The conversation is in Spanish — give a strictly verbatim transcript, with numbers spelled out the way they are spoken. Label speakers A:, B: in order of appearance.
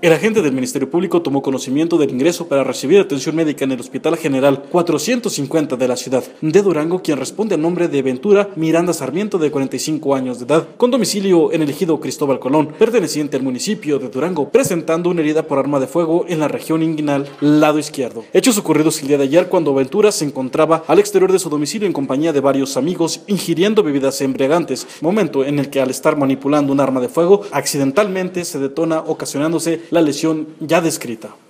A: El agente del Ministerio Público tomó conocimiento del ingreso para recibir atención médica en el Hospital General cuatrocientos cincuenta de la ciudad de Durango, quien responde a nombre de Ventura Miranda Sarmiento, de cuarenta y cinco años de edad, con domicilio en el ejido Cristóbal Colón, perteneciente al municipio de Durango, presentando una herida por arma de fuego en la región inguinal, lado izquierdo. Hechos ocurridos el día de ayer, cuando Ventura se encontraba al exterior de su domicilio en compañía de varios amigos, ingiriendo bebidas embriagantes, momento en el que, al estar manipulando un arma de fuego, accidentalmente se detona, ocasionándose la lesión ya descrita.